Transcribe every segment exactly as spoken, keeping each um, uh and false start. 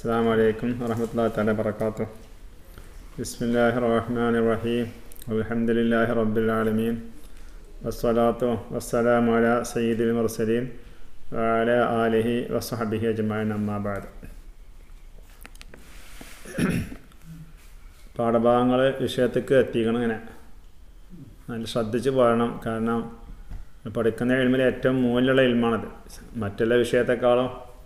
السلام عليكم ورحمة الله تعالى وبركاته. بسم الله الرحمن الرحيم. والحمد لله رب العالمين. والصلاة والسلام على سيد المرسلين وعلى آله وصحبه أجمعين أما بعد. പാഠഭാഗങ്ങൾ വിഷയത്തേക്ക് എത്തിക്കണം. ഇങ്ങനെ നല്ല ശ്രദ്ധിച്ച് പോകണം. കാരണം പഠിക്കുന്ന ഇൽമിൽ ഏറ്റവും മൂല്യമുള്ള ഇൽമാണത്. മറ്റുള്ള വിഷയത്തെക്കാളും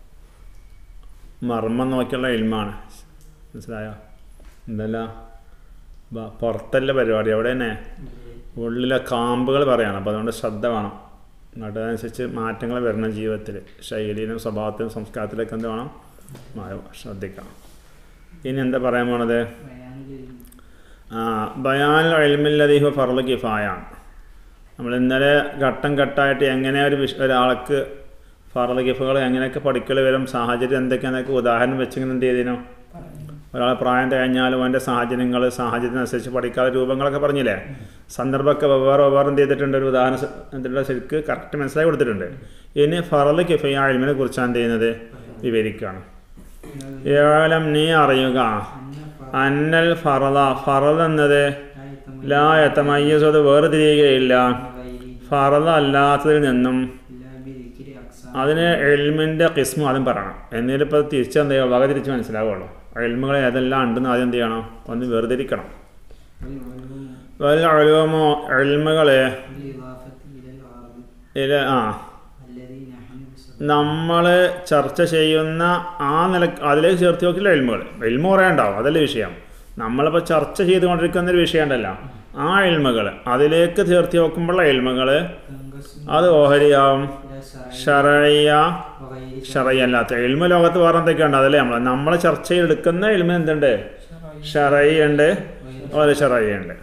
മർമ്മം നോക്കിയുള്ള ഇൽമാണ്. മനസ്സിലായോ? എന്തല്ല പുറത്തല്ല പരിപാടി, അവിടെ തന്നെ ഉള്ളിലെ കാമ്പുകൾ പറയണം. അപ്പോൾ അതുകൊണ്ട് ശ്രദ്ധ വേണം. അതനുസരിച്ച് മാറ്റങ്ങൾ വരണം ജീവിതത്തിൽ, ശൈലിയിലും സ്വഭാവത്തിലും സംസ്കാരത്തിലൊക്കെ എന്ത് വേണം, ശ്രദ്ധിക്കണം. ഇനി എന്താ പറയാൻ പോണത്? ആ ബയാൻ ഇൽമില്ലദീ ഹുവ ഫർളു കിഫായാണ്. നമ്മൾ ഇന്നലെ ഘട്ടം ഘട്ടമായിട്ട് എങ്ങനെ ഒരു വിഷ ഒരാൾക്ക് ഫർളു കിഫകൾ എങ്ങനെയൊക്കെ പഠിക്കൽ വരും, സാഹചര്യം എന്തൊക്കെയാണെന്നൊക്കെ ഉദാഹരണം വെച്ചിങ്ങനെ എന്ത് ചെയ്തിനോ, ഒരാളെ പ്രായം കഴിഞ്ഞാലും അവൻ്റെ സാഹചര്യങ്ങൾ സാഹചര്യത്തിനനുസരിച്ച് പഠിക്കാതെ രൂപങ്ങളൊക്കെ പറഞ്ഞില്ലേ, സന്ദർഭമൊക്കെ വെവ്വേറെ വെവ്വേറെ എന്ത് ചെയ്തിട്ടുണ്ട്, ഒരു ഉദാഹരണം എന്തിനുള്ള ശരിക്ക് കറക്റ്റ് മനസ്സിലാക്കി കൊടുത്തിട്ടുണ്ട്. ഇനി ഫർളു കിഫയ ഇൽമിനെ കുറിച്ചാണ് എന്ത് ചെയ്യുന്നത്, വിവരിക്കുകയാണ്. ഏലം നീ അറിയുക, അന്നൽ ഫറള ഫറള എന്നത് ലാ യതമയ്യസു, അത് വേർതിരിയുകയില്ല ഫറള അല്ലാത്തതിൽ നിന്നും. അതിന് ഇൽമിൻ്റെ ഖിസ്മു ആദ്യം പറയണം, എന്നിട്ടിപ്പോൾ തിരിച്ച് എന്ത് ചെയ്യുക, വക തിരിച്ച് മനസ്സിലാവുള്ളൂ. ഇൽമുകൾ ഏതെല്ലാം ഉണ്ടെന്ന് ആദ്യം എന്ത് ചെയ്യണം, ഒന്ന് വേർതിരിക്കണം. വൽ ഉലൂമു ഇൽമുകൾ ഇല ആ നമ്മൾ ചർച്ച ചെയ്യുന്ന ആ നില അതിലേക്ക് ചേർത്ത് നോക്കില്ല ഇൽമുകൾ. ഇൽമു കുറേ ഉണ്ടാവും, അതല്ലേ വിഷയം. നമ്മളിപ്പോൾ ചർച്ച ചെയ്തുകൊണ്ടിരിക്കുന്നൊരു വിഷയം ഉണ്ടല്ലോ, ആ ഇൽമുകൾ അതിലേക്ക് ചേർത്ത് നോക്കുമ്പോഴുള്ള ഇൽമുകൾ അത് ഓഹരിയാവും. ശറയ്യ ശറയ്യ അല്ലാത്ത ഇൽമ ലോകത്ത് വേറെ എന്തൊക്കെയുണ്ട്, അതല്ലേ നമ്മൾ നമ്മൾ ചർച്ചയിലെടുക്കുന്ന ഇൽമ എന്തുണ്ട്, ശറയ്യ ഉണ്ട്, ഒരു ശറയ്യ ഉണ്ട്.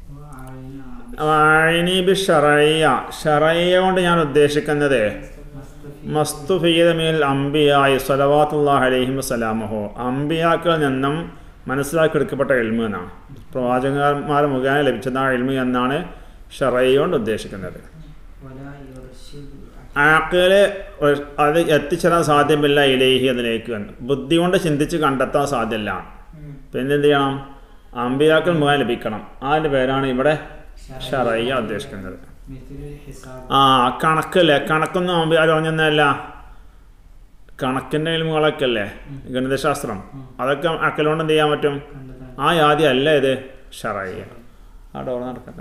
ബി ശറയ്യ ശറയ്യ കൊണ്ട് ഞാൻ ഉദ്ദേശിക്കുന്നത് മസ്തുഫീദ മിനൽ അംബിയായി സ്വലവാത്തുല്ലാഹി അലൈഹിം വസലാമുഹു, അംബിയാക്കളിൽ നിന്നും മനസ്സിലാക്കിയെടുക്കപ്പെട്ട ഇൽമു എന്നാണ്. പ്രവാചകന്മാർ മുഖേന ലഭിച്ചത് ആ ഇൽമു എന്നാണ് ശറയ്യ കൊണ്ട് ഉദ്ദേശിക്കുന്നത്. ആക്കല് അത് എത്തിച്ചേരാൻ സാധ്യമല്ല ഇലൈഹി, അതിലേക്ക് ബുദ്ധി കൊണ്ട് ചിന്തിച്ച് കണ്ടെത്താൻ സാധ്യമല്ല. പിന്നെ എന്ത് ചെയ്യണം, അംബിയാക്കൾ മുഖേന ലഭിക്കണം. അതിൻ്റെ പേരാണ് ഇവിടെ ശറയ്യ ഉദ്ദേശിക്കുന്നത്. ആ കണക്കല്ലേ, കണക്കൊന്നും അംബിയാർ പറഞ്ഞൊന്നല്ല, കണക്കിൻ്റെ ഇൽമുകളൊക്കെ അല്ലേ, ഗണിതശാസ്ത്രം, അതൊക്കെ അക്കലുകൊണ്ട് എന്ത് ചെയ്യാൻ പറ്റും. ആ യാതി അല്ല ഇത് ശറയ്യ. ആ ഡോർ നടക്കട്ടെ.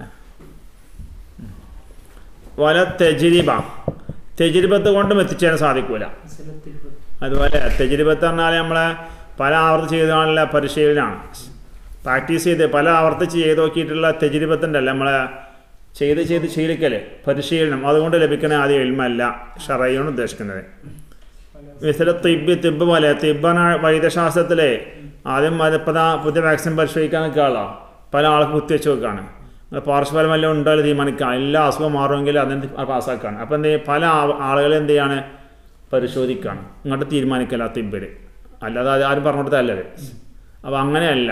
വല തെജ്രിബ, തെജ്രിബത്ത് കൊണ്ടും എത്തിച്ചേരാൻ സാധിക്കൂല. അതുപോലെ തെജ്രിബത്ത് പറഞ്ഞാൽ നമ്മളെ പല ആവർത്തി ചെയ്താണല്ല പരിശീലനമാണ്, പ്രാക്ടീസ് ചെയ്ത് പല ആവർത്തിച്ച് ചെയ്ത് നോക്കിയിട്ടുള്ള തെജ്രിബത്തുണ്ടല്ലോ, നമ്മളെ ചെയ്ത് ചെയ്ത് ശീലിക്കല് പരിശീലനം, അതുകൊണ്ട് ലഭിക്കുന്ന ആദ്യം ഇൽമല്ല ശറയ്യാണ് ഉദ്ദേശിക്കുന്നത്. മിസല തിബ് തിബ് പോലെ തിബ്ബാണ് വൈദ്യശാസ്ത്രത്തിലെ ആദ്യം അതിപ്പോൾ പുതിയ വാക്സിൻ പരിശോധിക്കാൻ നിൽക്കുകയാണല്ലോ, പല ആൾക്ക് കുത്തിവെച്ച് വെക്കുകയാണ്. പാർശ്വഫലം വല്ലതും ഉണ്ടോ തീരുമാനിക്കാം, എല്ലാ അസുഖം മാറുമെങ്കിൽ അതിന് പാസ്സാക്കുകയാണ്. അപ്പോൾ എന്ത് ചെയ്യും, പല ആളുകളെ എന്ത് ചെയ്യാണ്, പരിശോധിക്കുകയാണ്, ഇങ്ങോട്ട് തീരുമാനിക്കല തിബിൽ, അല്ലാതെ അത് ആരും പറഞ്ഞു കൊടുത്തല്ലത്. അപ്പോൾ അങ്ങനെയല്ല,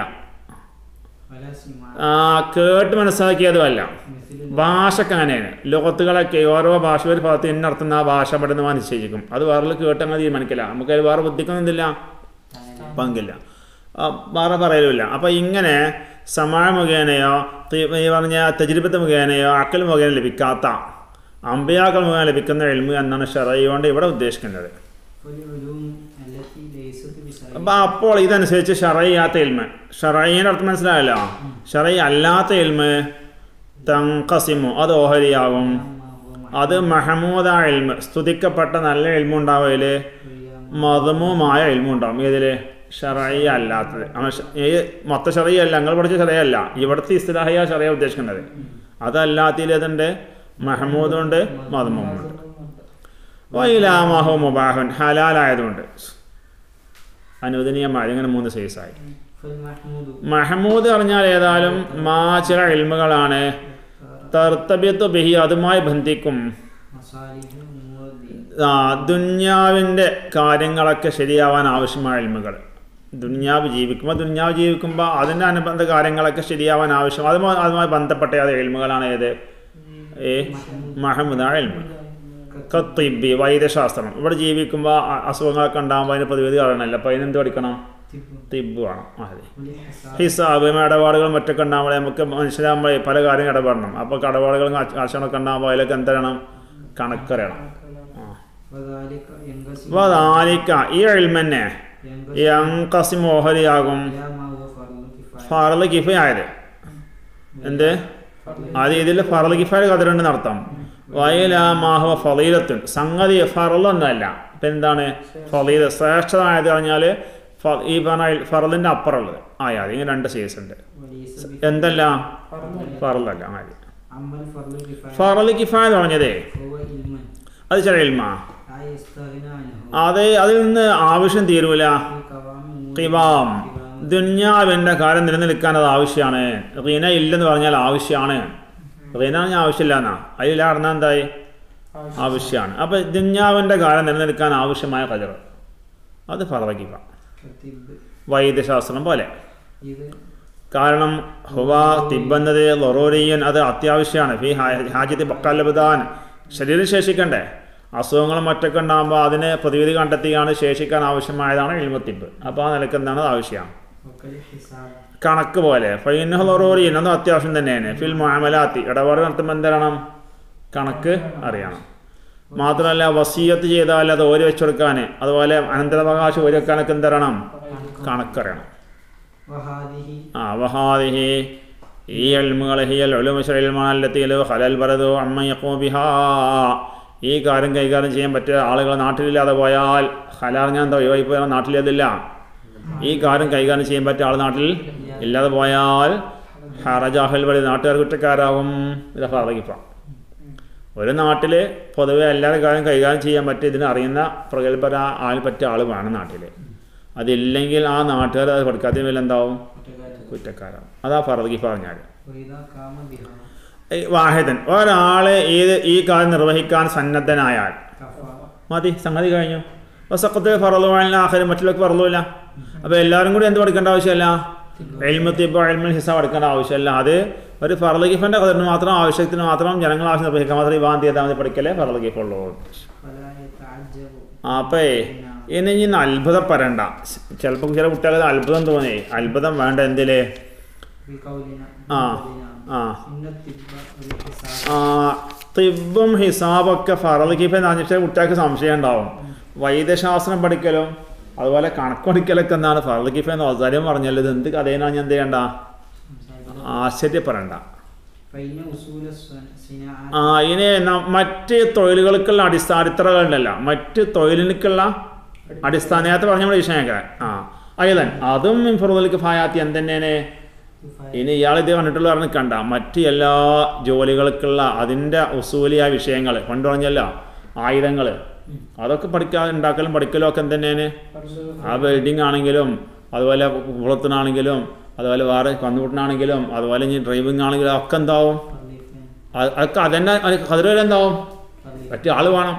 കേട്ട് മനസ്സിലാക്കിയതുമല്ല. ഭാഷക്ക് അങ്ങനെയാണ്, ലോകത്തുകളൊക്കെ ഓരോ ഭാഷ ഒരു ഭാഗത്ത് ഇന്നർത്ഥം ആ ഭാഷ പെട്ടെന്ന് നിശ്ചയിക്കും, അത് വേറെ കേട്ട് അങ്ങനെ തീരുമാനിക്കില്ല. നമുക്ക് അത് വേറെ ബുദ്ധിക്കൊന്നുമില്ല, പങ്കില്ല, വേറെ പറയലുമില്ല. അപ്പോൾ ഇങ്ങനെ സമാഴ മുഖേനയോ ഈ പറഞ്ഞ തജ്രിബത്ത് മുഖേനയോ അക്കൽ മുഖേന ലഭിക്കാത്ത അംബിയാക്കൾ മുഖേന ലഭിക്കുന്ന ഇൽമു എന്നാണ് ശറയ്യ കൊണ്ട് ഇവിടെ ഉദ്ദേശിക്കുന്നത്. അപ്പം അപ്പോൾ ഇതനുസരിച്ച് ശറയ്യാത്ത ഇൽമ്, ശറയ്യൻ്റെ അർത്ഥം മനസ്സിലായല്ലോ, ശറയ്യ അല്ലാത്ത ഇൽമ് തൻഖസിമു, അത് ഓഹരിയാവും. അത് മഹമൂദ ഇൽമ്, സ്തുതിക്കപ്പെട്ട നല്ല ഇൽമുണ്ടാവും, ഇതിൽ മദ്മൂമായ ഇൽമുണ്ടാവും. ഇതിൽ ശറയ്യ അല്ലാത്തത്, ഈ മൊത്ത ശറയ്യ അല്ല, ഞങ്ങൾ പഠിച്ച ശറയ്യ അല്ല, ഇവിടുത്തെ ഇസ്തിലാഹിയ ശറയ്യ ഉദ്ദേശിക്കുന്നത്. അതല്ലാത്തതിൽ അതുണ്ട് മഹമൂദുണ്ട് മദ്മൂമുണ്ട്. വൈലാമഹു മുബാഹുൻ, ഹലാലായതുകൊണ്ട് അനുവദനീയമായ, ഇങ്ങനെ മൂന്ന് സൈസായി. മഹമൂദ് പറഞ്ഞാൽ ഏതായാലും മാ ചില ഇൽമുകളാണ് തർത്തബിത്തു ബിഹി, അതുമായി ബന്ധിക്കും ദുന്യാവിൻ്റെ കാര്യങ്ങളൊക്കെ ശരിയാവാൻ ആവശ്യമായ ഇൽമുകൾ. ദുന്യാവ് ജീവിക്കുമ്പോൾ ദുന്യാവ് ജീവിക്കുമ്പോൾ അതിൻ്റെ അനുബന്ധ കാര്യങ്ങളൊക്കെ ശരിയാവാൻ ആവശ്യം, അതുമായി അതുമായി ബന്ധപ്പെട്ട അത് ഇൽമുകളാണ് ഏത്, ഏ മഹമൂദായ ഇൽമു. കത്തിബി വൈദ്യശാസ്ത്രം. ഇവിടെ ജീവിക്കുമ്പോൾ അസുഖങ്ങളൊക്കെ ഉണ്ടാകുമ്പോൾ അതിന് പ്രതിവിധി അറിയണമല്ലോ. അപ്പോൾ അതിനെന്ത് പഠിക്കണം? തിബ് വേണം. അതെ. ഹിസാബ് ഇടപാടുകൾ മറ്റൊക്കെ ഉണ്ടാകുമ്പോൾ നമുക്ക് മനുഷ്യരാകുമ്പോൾ പല കാര്യം ഇടപെടണം. അപ്പോൾ ഇടപാടുകളും ആശയമൊക്കെ ഉണ്ടാകുമ്പോൾ അതിലൊക്കെ എന്തറിയണം? കണക്കറിയണം. വദാലിക ഈ ഇൽമന്നെ യൻഖസിം ഓഹരിയാകും ഫർള് കിഫായത്. എന്ത് അത് ഇതിൽ ഫർള് കിഫായ കതിരുണ്ടെന്ന് അർത്ഥം. വയലാമാഹുവ ഫളീലത്തുൻ സംഗതി ഫർളൊന്നല്ല. ഇപ്പം എന്താണ് ഫളീല? ശ്രേഷ്ഠതായത് പറഞ്ഞാൽ ഈ പറഞ്ഞ ഫർളിൻ്റെ അപ്പുറമുള്ളത് ആയാൽ ഇങ്ങനെ രണ്ട് സീസ് ഉണ്ട്. എന്തല്ല ഫർളല്ല. ആര് ഫർള് കിഫായ എന്ന് പറഞ്ഞതേ അത് ചില ഇൽമാ. അതെ, അതിൽ നിന്ന് ആവശ്യം തീരൂല. ഖിവാം ദുന്യാവിൻ്റെ കാര്യം നിലനിൽക്കാൻ അത് ആവശ്യമാണ്. റീന ഇല്ലെന്ന് പറഞ്ഞാൽ ആവശ്യമാണ്. റീന പറഞ്ഞാൽ ആവശ്യമില്ല എന്നാ അതിൽ അറിഞ്ഞാൽ എന്തായി? ആവശ്യമാണ്. അപ്പം ദുന്യാവിൻ്റെ കാര്യം നിലനിൽക്കാൻ ആവശ്യമായ ഖദർ അത് ഫർള് കിഫ വൈദ്യശാസ്ത്രം പോലെ. കാരണം ഹുവ തിബ്ബെന്നത് ലൊറൂരിയൻ അത് അത്യാവശ്യമാണ്. ഫി ഹാജത്തി ബക്കാലബുദാൻ ശരീരം ശേഷിക്കണ്ടേ? അസുഖങ്ങളും മറ്റൊക്കെ ഉണ്ടാകുമ്പോൾ അതിനെ പ്രതിവിധി കണ്ടെത്തിയാണ് ശേഷിക്കാൻ ആവശ്യമായതാണ് ഇൽമു തിബ്. അപ്പോൾ ആ നിലക്ക് എന്താണ് ആവശ്യമാണ്? കണക്ക് പോലെ. ഫൈനഹു ലൊറൂരിയൻ അത് അത്യാവശ്യം തന്നെയാണ്. ഫിൽ മുഅമലാത്തി ഇടപാട് നടത്തുമ്പോൾ എന്തരണം? കണക്ക് അറിയണം. മാത്രമല്ല വസീയത്ത് ചെയ്താൽ അത് ഓരി വെച്ചു കൊടുക്കാൻ, അതുപോലെ അനന്തരാവകാശം ഓരി വെക്കാനൊക്കെ എന്തരണം? കണക്കറിയണം. ആ വഹാദിഹി ഈ ഇൽമുകൾ ഹിയൽ ഉലൂമു ശർഇൽ ഇൽമാനല്ലത്തി ഖലൽ ബറദു അമ്മ യഖൂമു ബിഹാ. ഈ കാര്യം കൈകാര്യം ചെയ്യാൻ പറ്റിയ ആളുകൾ നാട്ടിലില്ലാതെ പോയാൽ ഹലാറിഞ്ഞാൽ എന്താ ഒഴിവായി പോയാൽ നാട്ടിലതില്ല. ഈ കാര്യം കൈകാര്യം ചെയ്യാൻ പറ്റിയ ആൾ നാട്ടിൽ ഇല്ലാതെ പോയാൽ ഹറജാഹൽ വഴി നാട്ടുകാർ കുറ്റക്കാരാകും. ഇത് ഫർള്. ഒരു നാട്ടിൽ പൊതുവെ എല്ലാവരും കാര്യം കൈകാര്യം ചെയ്യാൻ പറ്റിയ ഇതിന് അറിയുന്ന പ്രഗത്ഭര ആൾ പറ്റിയ ആൾ വേണം നാട്ടിൽ. അതില്ലെങ്കിൽ ആ നാട്ടുകാർ അത് പഠിക്കാത്തതിന് മേലെ എന്താവും? കുറ്റക്കാരാവും. അതാ ഫർള് പറഞ്ഞാൽ. വാഹിദൻ ഒരാൾ ഏത് ഈ കാര്യം നിർവഹിക്കാൻ സന്നദ്ധനായാൽ മതി, സംഗതി കഴിഞ്ഞു. വസഖത്ത് ഫർളു അലൽ ആഖിർ മറ്റുള്ളവർക്ക് ഫർളുമില്ല. അപ്പോൾ എല്ലാവരും കൂടി എന്ത് പഠിക്കേണ്ട ആവശ്യമില്ല? ഇൽമു തിബ് ഇൽമുൽ ഹിസാബ് പഠിക്കേണ്ട ആവശ്യമില്ല. അത് ഒരു ഫർള് കിഫിൻ്റെ ഖദറിന് മാത്രം ആവശ്യത്തിന് മാത്രം ജനങ്ങൾ ആവശ്യം നിർവഹിക്കാൻ മാത്രം ഇവാൻ ചെയ്താൽ മതി. പഠിക്കലേ ഫർള് കിഫുള്ളൂ. അപ്പേ ഇനി ഇനി അത്ഭുതപ്പെടേണ്ട. ചിലപ്പോൾ ചില കുട്ടികൾക്ക് അത്ഭുതം തോന്നി. അത്ഭുതം വേണ്ട. എന്തില്? ആ ആ ആ തിബും ഹിസാബൊക്കെ ഫർള് കിഫ എന്ന് പറഞ്ഞാൽ കുട്ടികൾക്ക് സംശയം ഉണ്ടാവും. വൈദ്യശാസ്ത്രം പഠിക്കലും അതുപോലെ കണക്ക് പഠിക്കലൊക്കെ എന്താണ് ഫർള് കിഫ എന്ന് ഔസാര്യം പറഞ്ഞല്ലോ. ഇത് എന്ത് കഥയിനാ? ഞാൻ എന്ത് ചെയ്യണ്ട? ആശ്ചര്യപ്പെടണ്ട. ആ ഇനി മറ്റ് തൊഴിലുകൾക്കുള്ള അടിസ്ഥാനത്തറകളുണ്ടല്ല, മറ്റ് തൊഴിലിനുള്ള അടിസ്ഥാന നേരത്തെ പറഞ്ഞ നമ്മുടെ വിഷയമൊക്കെ ആ അയതൻ അതും ഫർള് കിഫായത്തി എന്തെന്നേനെ. ഇനി ഇയാളിത് കണ്ടിട്ടുള്ള പറഞ്ഞ് കണ്ട മറ്റ് എല്ലാ ജോലികൾക്കുള്ള അതിൻ്റെ ഉസൂലിയായ വിഷയങ്ങൾ പണ്ട് പറഞ്ഞല്ല ആയുധങ്ങൾ അതൊക്കെ പഠിക്കാൻ ഉണ്ടാക്കലും പഠിക്കലും ഒക്കെ എന്തെന്നേന്. ആ വെൽഡിങ് ആണെങ്കിലും അതുപോലെ കുളത്തിനാണെങ്കിലും അതുപോലെ വേറെ കന്നുകൂട്ടിനാണെങ്കിലും അതുപോലെ ഇനി ഡ്രൈവിംഗ് ആണെങ്കിലും ഒക്കെ എന്താവും? അതൊക്കെ അതന്നെ കതിർ വരെ എന്താവും? പറ്റിയ ആൾ വേണം.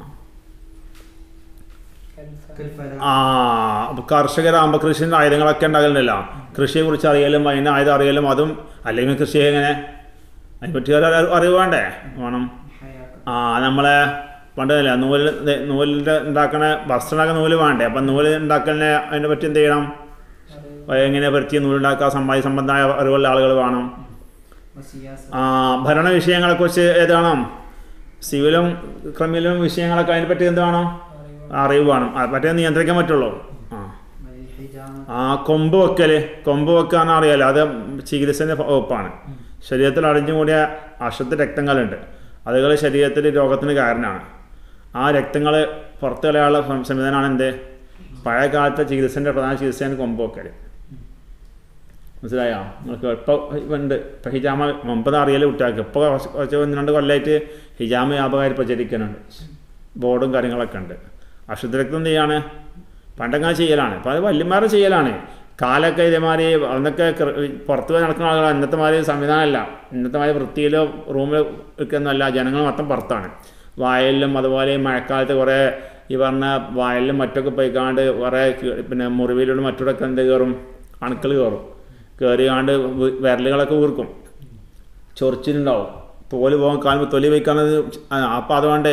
ആ കർഷകരാകുമ്പോൾ കൃഷിൻ്റെ ആയുധങ്ങളൊക്കെ ഉണ്ടാകലുണ്ടല്ലോ. കൃഷിയെക്കുറിച്ച് അറിയലും അതിൻ്റെ ആയുധം അറിയലും അതും അല്ലെങ്കിൽ കൃഷി എങ്ങനെ അതിനെ പറ്റി അറിവ് വേണ്ടേ? വേണം. ആ നമ്മളെ പണ്ടല്ല നൂല് നൂലിൻ്റെ ഉണ്ടാക്കണ വസ്ത്രം ഉണ്ടാക്കുന്ന നൂല് വേണ്ടേ? അപ്പം നൂല് ഉണ്ടാക്കലിനെ അതിനെ പറ്റി എന്ത് ചെയ്യണം? എങ്ങനെ പറ്റി നൂലുണ്ടാക്കുക സമ്പാദ്യ സംബന്ധമായ അറിവുള്ള ആളുകൾ വേണം. ആ ഭരണ വിഷയങ്ങളെക്കുറിച്ച് ഏത് വേണം? സിവിലും ക്രിമിനലും വിഷയങ്ങളൊക്കെ അതിനെ പറ്റി എന്ത് വേണം? അറിവ് വേണം. അത് പറ്റേ നിയന്ത്രിക്കാൻ പറ്റുള്ളൂ. ആ ആ കൊമ്പ് വെക്കൽ കൊമ്പ് വെക്കാന്ന് അറിയാലോ. അത് ചികിത്സേൻ്റെ വകുപ്പാണ്. ശരീരത്തിൽ അടിഞ്ഞുകൂടിയ അശുദ്ധ രക്തങ്ങളുണ്ട്. അതുകൾ ശരീരത്തിൽ രോഗത്തിന് കാരണമാണ്. ആ രക്തങ്ങൾ പുറത്തു കളയാനുള്ള സംവിധാനമാണ് എന്ത്? പഴയ കാലത്തെ ചികിത്സേൻ്റെ പ്രധാന ചികിത്സയാണ് കൊമ്പ് വെക്കൽ. മനസ്സിലായോ? നിങ്ങൾക്ക് ഇപ്പോൾ ഉണ്ട്. ഇപ്പം ഹിജാമ മുമ്പത് അറിയൽ കുട്ടികൾക്ക്. ഇപ്പോൾ കുറച്ച് ഒന്ന് രണ്ട് കൊല്ലമായിട്ട് ഹിജാമ വ്യാപകമായി പ്രചരിക്കുന്നുണ്ട്. ബോർഡും കാര്യങ്ങളൊക്കെ ഉണ്ട്. അശുദ്ധ രക്തം എന്ത് ചെയ്യാണ്? പണ്ടങ്ങനെ ചെയ്യലാണ്. അപ്പോൾ അത് വല്യമാരും ചെയ്യലാണ്. കാലൊക്കെ ഇതേമാതിരി അന്നൊക്കെ പുറത്ത് പോയി നടക്കുന്ന ആളുകൾ ഇന്നത്തെ മാതിരി സംവിധാനമല്ല. ഇന്നത്തെ മാതിരി വൃത്തിയിലോ റൂമിൽ വെക്കുന്നല്ല. ജനങ്ങൾ മൊത്തം പുറത്താണ്. വയലിലും അതുപോലെ മഴക്കാലത്ത് കുറേ ഈ പറഞ്ഞ വയലിലും മറ്റൊക്കെ പോയിക്കാണ്ട് കുറേ പിന്നെ മുറിവിലുള്ള മറ്റോടൊക്കെ എന്ത് കയറും? അണുക്കൾ കയറും. കയറിയാണ്ട് വിരലുകളൊക്കെ ഊർക്കും. ചൊറിച്ചിലുണ്ടാവും. തോല് പോകാൻ കാലുമ്പോൾ തൊലി വയ്ക്കാനത്. അപ്പോൾ അതുകൊണ്ട്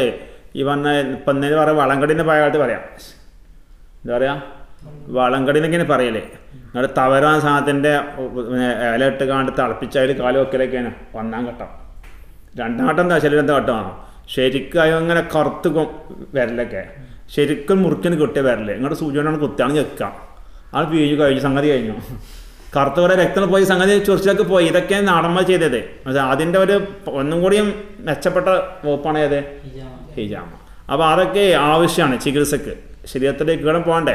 ഈ പറഞ്ഞ ഇപ്പം എന്നേന്ന് പറയാം വളങ്കടീന്ന് പഴയ കാലത്ത് പറയാം. എന്താ പറയുക, വളങ്കടി എന്നൊക്കെയാണ് പറയല്. എന്നിട്ട് തവരാൻ സാധനത്തിൻ്റെ ഇല ഇട്ട് കാണ്ട് തിളപ്പിച്ചതിൽ കാല് വെക്കലൊക്കെയാണ് ഒന്നാം ഘട്ടം. രണ്ടാം ഘട്ടം എന്താ ശരീരത്തെ ഘട്ടമാണോ ശരിക്കും അങ്ങനെ കറുത്ത് വരലൊക്കെ ശരിക്കും മുറുക്കിന് കിട്ടിയ വരല് ഇങ്ങോട്ട് സൂചിയോണ്ടാണ് കുത്താണ് ചെക്കുക. ആൾ പിഴിഞ്ഞു കഴിഞ്ഞു, സംഗതി കഴിഞ്ഞു. കറുത്ത കുറേ രക്തം പോയി, സംഗതി ചൊറിച്ചിലൊക്കെ പോയി. ഇതൊക്കെയാണ് നാടന്മാർ ചെയ്തത്. അതിൻ്റെ ഒരു ഒന്നും കൂടിയും മെച്ചപ്പെട്ട വകുപ്പാണ് ഏത് ഹിജാമ. അപ്പോൾ അതൊക്കെ ആവശ്യമാണ് ചികിത്സക്ക്, ശരീരത്തിലേക്ക് കീടം പോകണ്ടേ.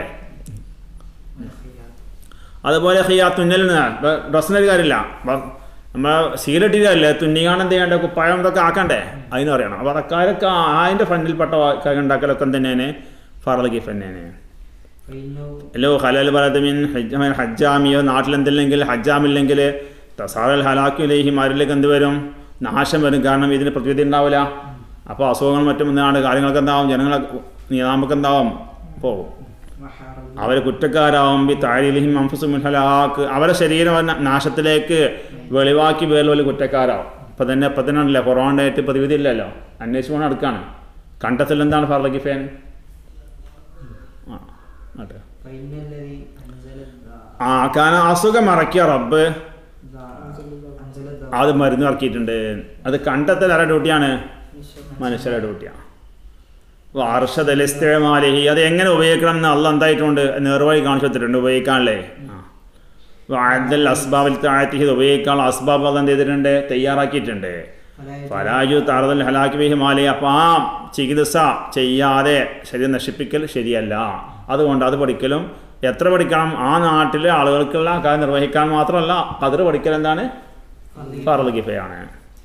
അതുപോലെ ഹിയാ തുന്നലിന് ഡ്രസ്സിനൊരു കാര്യമില്ല, നമ്മൾ സീലിട്ടില്ലേ തുന്നിക്കാണ് എന്ത് ചെയ്യേണ്ടത്, കുപ്പായം ഇതൊക്കെ ആക്കണ്ടേ, അതിന് അറിയണം. അപ്പോൾ അതൊക്കെ അതൊക്കെ അതിൻ്റെ ഫണ്ടിൽപ്പെട്ട കാര്യം ഉണ്ടാക്കലൊക്കെ തന്നെയാണ് ഫർള് കിഫ് തന്നെയാണ്. അല്ലോ ഹലാൽ ബലദമിൻ ഹജ്ജാമിയോ നാട്ടിലെന്തില്ലെങ്കിൽ ഹജ്ജാമില്ലെങ്കിൽ തസാറൽ ഹലാക്കിലേഹി മാരിലേക്ക് എന്ത് വരും, നാശം വരും. കാരണം ഇതിന് പ്രതിവിധി ഉണ്ടാവില്ല. അപ്പോൾ അസുഖങ്ങൾ മറ്റും എന്താണ് കാര്യങ്ങളൊക്കെ എന്താവും, ജനങ്ങളെ നിയാമൊക്കെ എന്താവും പോകും. അവർ കുറ്റക്കാരാവും. ബി താരിലിഹിം അംഫുസുൽ ഹലാക്ക്, അവരുടെ ശരീരം നാശത്തിലേക്ക് വെളിവാക്കി വേറെ വലിയ കുറ്റക്കാരാവും. ഇപ്പം തന്നെ ഇപ്പം തന്നെ ഉണ്ടല്ലേ കൊറോണയായിട്ട് പ്രതിവിധി ഇല്ലല്ലോ, അന്വേഷിച്ച് പോകണം അടുക്കാണ്. കണ്ടെത്തൽ എന്താണ് ഫർള് കിഫേൻ? ആ കാരണം അസുഖം ഇറക്കിയ റബ്ബ് അത് മരുന്ന് ഇറക്കിയിട്ടുണ്ട്. അത് കണ്ടെത്തൽ ആരുടെ ഡ്യൂട്ടിയാണ്? മനുഷ്യരുടെ ഡ്യൂട്ടിയാണ്. വാർഷദലിസ്തേമാലിഹി, അത് എങ്ങനെ ഉപയോഗിക്കണം എന്ന് അള്ളാഹ് എന്തായിട്ടുണ്ട് നേർവഴി കാണിച്ചു കൊടുത്തിട്ടുണ്ട് ഉപയോഗിക്കാനല്ലേ. വാദൽ അസ്ബാബിൽ താഴ്ത്തി ഉപയോഗിക്കാനുള്ള അസ്ബാബ് അത് എന്ത് ചെയ്തിട്ടുണ്ട്, തയ്യാറാക്കിയിട്ടുണ്ട്. ഫലാജു താറദൽ ഹലാക്കി ബിഹി മാലി, അപ്പം ആ ചികിത്സ ചെയ്യാതെ ശരീരം നശിപ്പിക്കൽ ശരിയല്ല. അതുകൊണ്ട് അത് പഠിക്കലും എത്ര പഠിക്കണം, ആ നാട്ടിലെ ആളുകൾക്കുള്ള കാര്യം നിർവഹിക്കാൻ മാത്രമല്ല, ഖദർ പഠിക്കൽ എന്താണ് ഫർള് കിഫയാണ്.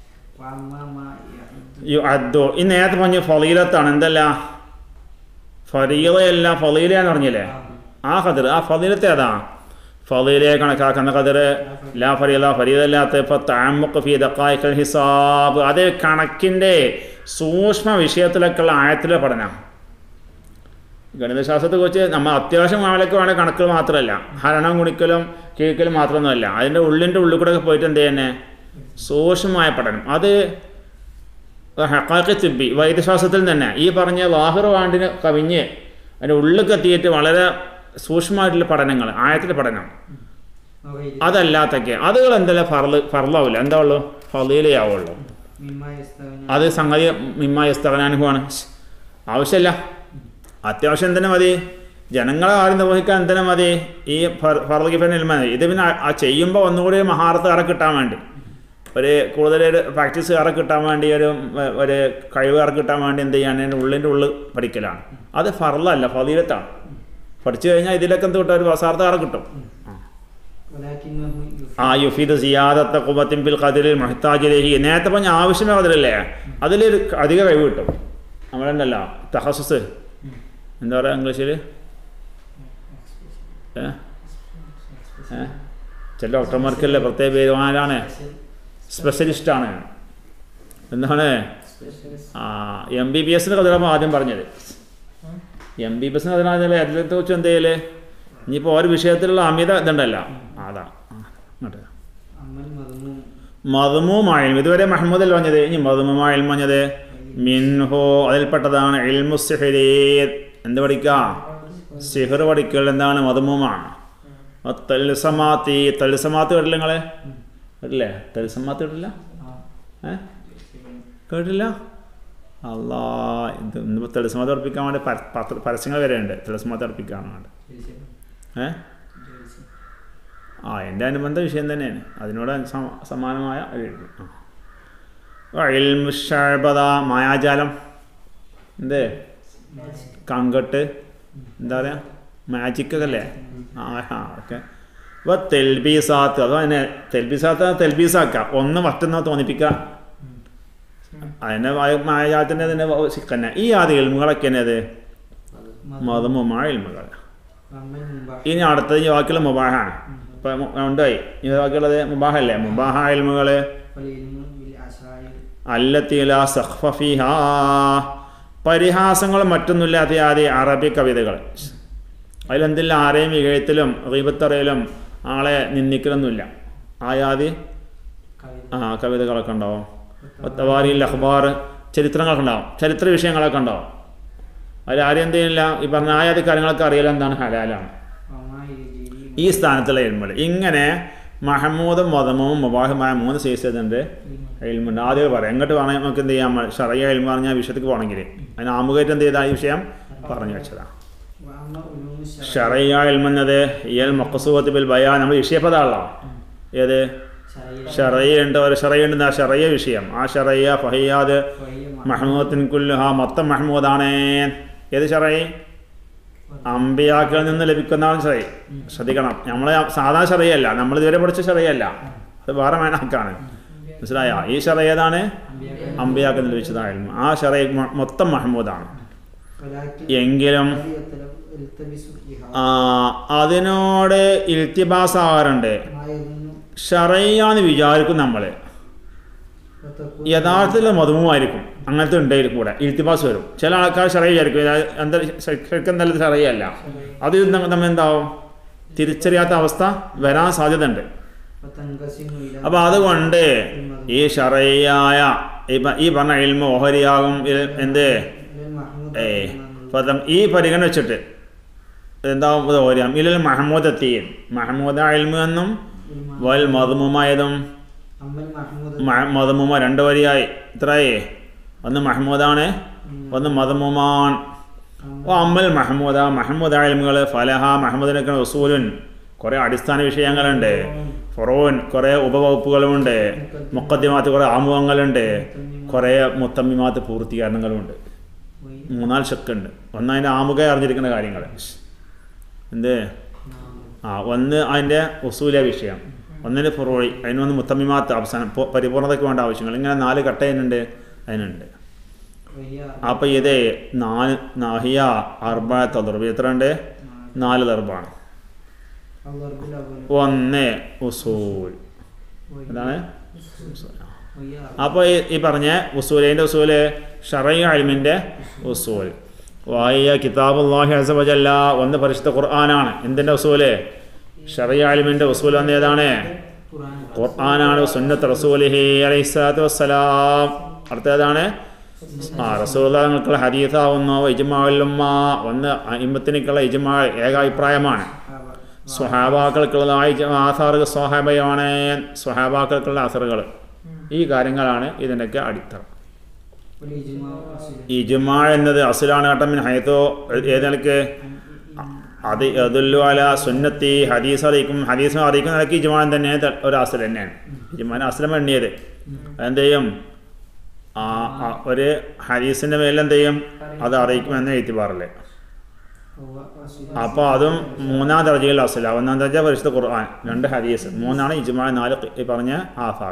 യു അദ്ദോ, ഈ നേരത്തെ പറഞ്ഞ ഫളീലത്താണ്, എന്തല്ല ഫരീളയല്ല ഫളീലയാന്ന് പറഞ്ഞില്ലേ. ആ ഖദർ ആ ഫളീലത്തെ അതാ ഫളീലയെ കണക്കാക്കുന്ന ഖദർ. ലാ ഫരീള ഫരീദല്ലാത്ത ഇപ്പോൾ തഅമ്മുഖ് ഫീ ദഖായിഖൽ ഹിസാബ്, അത് കണക്കിൻ്റെ സൂക്ഷ്മ വിഷയത്തിലൊക്കെയുള്ള ആയത്തിലെ പഠനം. ഗണിതശാസ്ത്രത്തെ കുറിച്ച് നമ്മൾ അത്യാവശ്യം ആളൊക്കെ വേണമെങ്കിൽ കണക്കുകൾ മാത്രമല്ല, ഹരണം ഗുണിക്കലും കീഴ്ക്കലും മാത്രമൊന്നുമല്ല, അതിൻ്റെ ഉള്ളിൻ്റെ ഉള്ളിൽ കൂടെ ഒക്കെ പോയിട്ട് എന്ത് തന്നെ സൂക്ഷ്മമായ പഠനം. അത് ഹഖാഖി തിബ്ബി വൈദ്യശാസ്ത്രത്തിൽ തന്നെ ഈ പറഞ്ഞ വാഹിർ വാണ്ടിന് കവിഞ്ഞ് അതിൻ്റെ ഉള്ളിലേക്ക് എത്തിയിട്ട് വളരെ സൂക്ഷ്മമായിട്ടുള്ള പഠനങ്ങൾ, ആയത്തിൻ്റെ പഠനം. അതല്ലാത്തൊക്കെ അതുകൾ എന്തെല്ലാം ഫർള് ഫർളാവില്ല, എന്താ ഉള്ളൂ ഫളീലയാവുള്ളൂ. അത് സംഗതി മിമ്മായ സ്തവനാനുഭവമാണ്, ആവശ്യമില്ല. അത്യാവശ്യം എന്തിനാ മതി, ജനങ്ങളെ ആരും നിർവഹിക്കാൻ എന്തിനാ മതി ഈ ഫർള് കിഫിന് ഇൽമ. ഇത് പിന്നെ ആ ചെയ്യുമ്പോൾ ഒന്നുകൂടി മഹാറത്ത് ഏറെ കിട്ടാൻ വേണ്ടി, ഒരു കൂടുതൽ പ്രാക്ടീസ് ഏറെ കിട്ടാൻ വേണ്ടി, ഒരു ഒരു കഴിവ് ഏറെ കിട്ടാൻ വേണ്ടി എന്ത് ചെയ്യാൻ ഉള്ളിൻ്റെ ഉള്ളിൽ പഠിക്കലാണ്. അത് ഫർളല്ല ഫളീലത്താണ്. പഠിച്ചു കഴിഞ്ഞാൽ ഇതിലൊക്കെ എന്ത് കിട്ടും, ഒരു വസാർത്ത് ഏറെ കിട്ടും. ആ യുഫീദ് സിയാദത്ത ഖുവത്തിൻ ഫിൽ ഖദരിൽ മുഹ്താജിലേഹി, നേരത്തെ പറഞ്ഞ ആവശ്യമേ ഖദറില്ലേ, അതിലൊരു അധിക കഴിവ് കിട്ടും. നമ്മളുണ്ടല്ലോ തഖസ്സുസ്, എന്താ പറയുക ഇംഗ്ലീഷിൽ, ഏ ചില ഡോക്ടർമാർക്കല്ലേ പ്രത്യേക പേര്, ആരാണ് സ്പെഷ്യലിസ്റ്റാണ്. എന്താണ് ആ എം ബി ബി എസിന് കഥയാണ് ആദ്യം പറഞ്ഞത്. എം ബി ബി എസിന് കഥയാണ് അതിലത്തെ വെച്ച് എന്ത് ചെയ്യല്, ഇനിയിപ്പോൾ ഓരോ വിഷയത്തിലുള്ള അമിത ഇതുണ്ടല്ലോ അതാ. അങ്ങോട്ട് മദ്മൂമായിൽമ, ഇതുവരെ മഹ്മൂദൽ പറഞ്ഞത്, ഇനി മദ്മൂമായിൽമ പറഞ്ഞത് മിൻഹു അതിൽപ്പെട്ടതാണ് ഇൽമു സിഹ്രി, എന്ത് പഠിക്കുക സിഹർ പഠിക്കൽ എന്താണ് മദ്മൂമാണ്. തൽസമാത്തി, തൽസമാത്ത് കേട്ടില്ല നിങ്ങൾ, കേട്ടില്ലേ തൽസമാത്ത് കേട്ടില്ല, ഏ കേട്ടില്ല. അല്ലാ, ഇത് ഇന്നിപ്പോൾ തൽസമാത്ത് ഉറപ്പിക്കാൻ വേണ്ടി പത്ര പരസ്യങ്ങൾ വരെ ഉണ്ട്, തൽസമാത്ത് ഉറപ്പിക്കാൻ വേണ്ടി. ഏ ആ എൻ്റെ അനുബന്ധ വിഷയം തന്നെയാണ്, അതിനോട് സമാനമായ ഇൽമുശഅബദ, മായാജാലം, എന്തേ കങ്കട്ട്, എന്താ പറയുക മാജിക് ഒക്കെ അല്ലേ. ആ ആ ഓക്കെ. അപ്പോൾ തെൽബീസാത്ത്, അതോ അതിനെ തെൽബീസാത്ത് തെൽബീസാക്കുക, ഒന്ന് മറ്റൊന്ന് തോന്നിപ്പിക്കുക, അതിൻ്റെ മായാജാലത്തിൻ്റെ അതിൻ്റെ തന്നെ. ഈ ആദ്യ ഇൽമുകളൊക്കെ തന്നെ അത് മദ്മൂമായ ഇൽമുകൾ. ഇനി അടുത്തത് ഈ ബാക്കിയുള്ള മുബാഹാണ്. ഇപ്പം ഉണ്ടായി ഈ ബാക്കിയുള്ളത് മുബാഹല്ലേ, മുബാഹ ഇൽമുകൾ അല്ലത്തി ലാ സഖ്ഫ ഫീഹാ, പരിഹാസങ്ങളും മറ്റൊന്നുമില്ലാത്ത ആദ്യ അറബി കവിതകൾ. അതിലെന്തില്ല ആരെയും വികഴത്തിലും ഗീബത്തറയിലും ആളെ നിന്ദിക്കലൊന്നുമില്ല. ആയാതി ആ കവിതകളൊക്കെ ഉണ്ടാവും. തവാരിൽ അഖ്ബാർ, ചരിത്രങ്ങളൊക്കെ ഉണ്ടാവും, ചരിത്ര വിഷയങ്ങളൊക്കെ ഉണ്ടാവും. അതിൽ ആരും എന്ത് ചെയ്യുന്നില്ല, ഈ പറഞ്ഞ ആയാതി കാര്യങ്ങളൊക്കെ അറിയാലോ എന്താണ് ഹലാലാണ്. ഈ സ്ഥാനത്തുള്ള ഇൽമുകൾ ഇങ്ങനെ മഹമൂദും മദമും മുബാഹുമായ മൂന്ന് സൈസുണ്ട് ഇൽമുണ്ട്. ആദ്യം പറയാം എങ്ങോട്ട് വേണമെങ്കിൽ നമുക്ക് എന്ത് ചെയ്യാം, ഷറയ്യ ഇൽമ പറഞ്ഞാൽ വിഷയത്തേക്ക് പോകണമെങ്കിൽ അതിന് ആമുഖമായിട്ട് എന്ത് ചെയ്താൽ ഈ വിഷയം പറഞ്ഞു വെച്ചതാണ്. ഷറയ്യ ഇൽമെന്നത് ഇയൽ മഖ്സൂദത്ത് ബിൽ ബയാൻ, നമ്മൾ വിഷയപദമാണല്ലോ. ഏത് ഷറയ്യ ഉണ്ട്, ഒരു ഷറയ്യ ഉണ്ട്, ആ ഷറയ്യ വിഷയം. ആ ഷറയ്യ ഫഹിയാദ് മഹ്മൂദത്തിൻ കുല്ലുഹ, മൊത്തം മഹ്മൂദാണ്. ഏത് ഷറയ്യ? അമ്പിയാക്കളിൽ നിന്ന് ലഭിക്കുന്നതാണ് ഷറയ്യ. ശ്രദ്ധിക്കണം, നമ്മൾ സാധാരണ ഷറയ്യല്ല, നമ്മൾ ഇതുവരെ പഠിച്ച ഷറയ്യല്ല, അത് വേറെ മേനാക്കാണ്. മനസ്സിലായ? ഈ ഷറയ്യ ഏതാണ്? അമ്പിയാക്കളിൽ നിന്ന് ലഭിച്ചതാണ് ഇൽമ്. ആ ഷറയ്യ മൊത്തം മഹ്മൂദാണ്. എങ്കിലും അതിനോട് ഇൽത്തിബാസ് ആവാറുണ്ട്. ഷറയ്യാന്ന് വിചാരിക്കും നമ്മൾ, യഥാർത്ഥത്തിൽ മധുമുമായിരിക്കും. അങ്ങനത്തെ ഉണ്ടെങ്കിൽ കൂടെ ഇൽത്തിബാസ് വരും. ചില ആൾക്കാർ ഷറയ്യ വിചാരിക്കും, എന്താ ശരിക്കും നല്ല ഷറയ്യല്ല. അത് നമ്മൾ എന്താവും, തിരിച്ചറിയാത്ത അവസ്ഥ വരാൻ സാധ്യത ഉണ്ട്. അപ്പം അതുകൊണ്ട് ഈ ഷറയ്യായ ഈ പറഞ്ഞ ഇൽമ ഓഹരിയാകും. എന്ത് ഏ ഈ പരിഗണന വെച്ചിട്ട് എന്താവും ഓഹരിയാകും. ഇൽ മഹമ്മൂദ് എത്തിയും മഹമ്മൂദ ഇൽമ എന്നും വൽ മദ്മുമായതും മദ്മുമ രണ്ട് വരിയായി ഇത്രയേ, ഒന്ന് മഹമ്മൂദാണ്, ഒന്ന് മദ്മുമാൻ. ഓ അമ്മൽ മഹമ്മൂദ മഹമ്മൂദ ഇൽമുകൾ ഫലഹ മഹമ്മദിനൊക്കെ ഉസൂലുൻ, കുറേ അടിസ്ഥാന വിഷയങ്ങളുണ്ട്. ഫുറൂൻ, കുറേ ഉപവകുപ്പുകളുമുണ്ട്. മുഖദ്ദിമാത്ത്, കുറേ ആമുഖങ്ങളുണ്ട്. കുറേ മുത്തമ്മിമാത്ത് പൂർത്തീകരണങ്ങളുമുണ്ട്. മൂന്നാല് ഷക്കുണ്ട്. ഒന്ന് അതിൻ്റെ ആമുഖം അറിഞ്ഞിരിക്കുന്ന കാര്യങ്ങൾ എന്ത് ആ ഒന്ന് അതിൻ്റെ ഉസൂല വിഷയം, ഒന്നിന് ഫുറൂഇ, അതിനൊന്ന് മുത്തമ്മിമാത്ത് അവസാനം പരിപൂർണതയ്ക്ക് വേണ്ട ആവശ്യങ്ങൾ. ഇങ്ങനെ നാല് ഘട്ടം അതിനുണ്ട് അതിനുണ്ട് അപ്പോൾ ഇത് നാല് നാഹിയ അർബഅത്ത് ദർബ്, എത്ര ഉണ്ട്? നാല് ദർബാണ്. ഒന്ന് ഉസൂൽ, അതാണ് അപ്പോൾ ഈ പറഞ്ഞ ഉസൂലിൻ്റെ ഉസൂല് ഷറഈ ഇൽമിൻ്റെ ഉസൂൽ. വഹിയ കിതാബുല്ലാഹി അസ്സ വജല്ല, ഒന്ന് പരിശുദ്ധ ഖുർആനാണ്. എന്തിൻ്റെ ഉസൂല്? ഷറഈ ഇൽമിൻ്റെ ഉസൂൽ ഒന്ന് ഏതാണ്? ഖുർആനാണ്. സുന്നത്ത് റസൂലിഹി അലൈഹിസ്സലാത്തു വസ്സലാം, അടുത്തതാണ് ആ റസൂലുള്ളാഹി തങ്ങൾക്കുള്ള ഹദീസാവുന്നു. ഇജ്മാഉൽ ഉമ്മ, ഒന്ന് അഇമ്മത്തിനുള്ള ഇജ്മാ ഏക അഭിപ്രായമാണ്. സ്വഹാബാക്കൾക്കുള്ളതായ ആസാറുകൾ സ്വഹാബയാണ്, സ്വഹാബാക്കൾക്കുള്ള അസറുകൾ. ഈ കാര്യങ്ങളാണ് ഇതിൻ്റെയൊക്കെ അടിത്തറ. ഇജ്മാ എന്നത് അസ്ലാണ് കേട്ടോ. മിൻ ഹൈതോ, ഏതൊക്കെ അത് യദുല്ലു അലാ സുന്നത്തി, ഹദീസ് അറിയിക്കും, ഹദീസ് അറിയിക്കുന്ന നിലയ്ക്ക് ഇജ്മാൻ തന്നെ ഒരു അസ്ൽ തന്നെയാണ്. ഇജ്മാൻ അസ്ലം എണ്ണിയത് എന്ത് ചെയ്യും? ഒരു ഹദീസിൻ്റെ മേലെന്ത് ചെയ്യും? അത് അറിയിക്കുമെന്ന് എഴുത്തിപ്പാറില്ലേ. അപ്പോൾ അതും മൂന്നാം ദർജയിൽ അസ്ല. ഒന്നാം ദർജ പരിശുദ്ധ ഖുർആൻ, രണ്ട് ഹദീസ്, മൂന്നാണ് ഇജ്മാ, നാല് ഈ പറഞ്ഞ ആസാർ.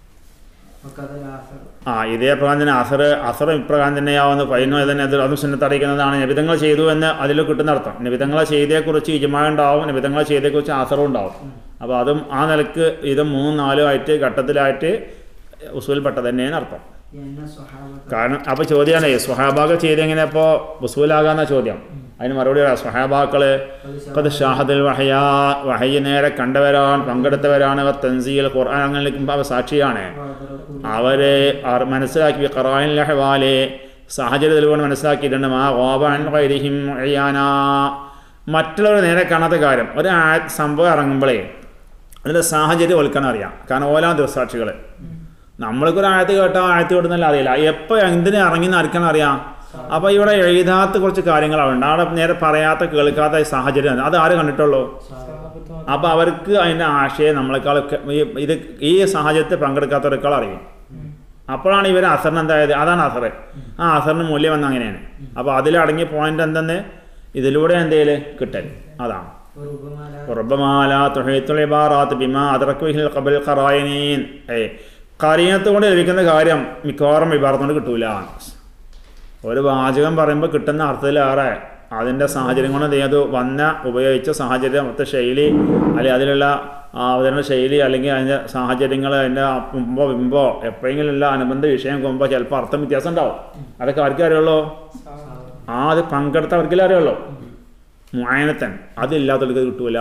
ആ ഇതേ പ്രകാരം തന്നെ അസർ അസർ ഇപ്രകാരം തന്നെയാവുന്ന പൈനോ തന്നെ അത് അതും സുന്നത്ത് അറിയിക്കുന്നതാണ്. നബിതങ്ങൾ ചെയ്തു എന്ന് അതിൽ കിട്ടുന്ന അർത്ഥം. നബിതങ്ങളെ ചെയ്തേക്കുറിച്ച് ഇജ്മാ ഉണ്ടാവും, നബിതങ്ങളെ ചെയ്തേക്കുറിച്ച് ആസറും ഉണ്ടാവും. അപ്പോൾ അതും ആ നിലക്ക് ഇത് മൂന്നും നാലും ആയിട്ട് ഘട്ടത്തിലായിട്ട് ഉസൂൽപ്പെട്ടത് തന്നെയാണ് അർത്ഥം. കാരണം അപ്പോൾ ചോദ്യമാണ് സ്വഹാബാക്കൾ ചെയ്തെങ്ങനെ അപ്പോൾ ഉസൂലാകാന്ന ചോദ്യം. അതിന് മറുപടി പറയാം. സ്വഹാബാക്കള് ഖദ് ഷാഹദുൽ വഹയാ, വഹയ്യ നേരെ കണ്ടവരാണ്, പങ്കെടുത്തവരാണ്. തൻസീൽ ഖുർആൻ അങ്ങനെ അവർ സാക്ഷിയാണ്. അവര് മനസ്സിലാക്കി ഖറാഇനിൽ അഹ്വാല്, സാഹചര്യ തെളിവുകൾ മനസ്സിലാക്കിയിട്ടുണ്ട്. മാ ഗാബഅൻ ഗൈരിഹിം ഇയാനാ, മറ്റുള്ളവർ നേരെ കാണാത്ത കാര്യം ഒരു സംഭവം ഇറങ്ങുമ്പോഴേ അതിൻ്റെ സാഹചര്യം ഓൽക്കാൻ അറിയാം. കാരണം ഓലാ ദൃസാക്ഷികൾ. നമ്മൾക്കൊരു ആയത്ത് കേട്ടാൽ ആയത്ത് കേട്ടുന്നല്ല അറിയില്ല, എപ്പോൾ എന്തിനു ഇറങ്ങിന്ന് ആർക്കാണ് അറിയാം. അപ്പോൾ ഇവിടെ എഴുതാത്ത കുറച്ച് കാര്യങ്ങളാണ്, അവിടെ നേരെ പറയാത്ത കേൾക്കാത്ത സാഹചര്യം, അത് ആര് കണ്ടിട്ടുള്ളൂ? അപ്പോൾ അവർക്ക് അതിൻ്റെ ആശയം നമ്മളെക്കാളൊക്കെ ഇത് ഈ സാഹചര്യത്തിൽ പങ്കെടുക്കാത്തവരെക്കാൾ അറിയും. അപ്പോഴാണ് ഇവർ അസറിന് എന്തായത്, അതാണ് അസറ്. ആ അസറിന് മൂല്യം വന്ന അങ്ങനെയാണ്. അപ്പോൾ അതിലടങ്ങിയ പോയിന്റ് എന്തെന്ന് ഇതിലൂടെ എന്തേലും കിട്ടൽ അതാണ്. റബ്ബമാല തുഹീത്തുൽ ഇബാറാത്ത് ബിമാ അദ്റകു ഖബൽ ഖറായിനീൻ, ഏ ഖറീനത്ത് കൊണ്ട് ലഭിക്കുന്ന കാര്യം മിക്കവാറും ഇബാറത്തുകൊണ്ട് കിട്ടൂല. ഒരു വാചകം പറയുമ്പോൾ കിട്ടുന്ന അർത്ഥത്തിലേറെ അതിൻ്റെ സാഹചര്യം കൊണ്ട് അത് വന്ന ഉപയോഗിച്ച സാഹചര്യം, മൊത്ത ശൈലി, അല്ലെങ്കിൽ അതിലുള്ള അവതരണ ശൈലി, അല്ലെങ്കിൽ അതിൻ്റെ സാഹചര്യങ്ങൾ, അതിൻ്റെ മുമ്പോ ബിംബോ എപ്പോഴെങ്കിലും ഉള്ള അനുബന്ധ വിഷയം കൊമ്പോ ചിലപ്പോൾ അർത്ഥം വ്യത്യാസം ഉണ്ടാവും. അതൊക്കെ ആർക്കും അറിയുള്ളൂ? ആ അത് പങ്കെടുത്തവർക്കല്ലേ അറിയുള്ളൂ. മുഅയനത്തൻ അതില്ലാത്തവർക്ക് കിട്ടൂല.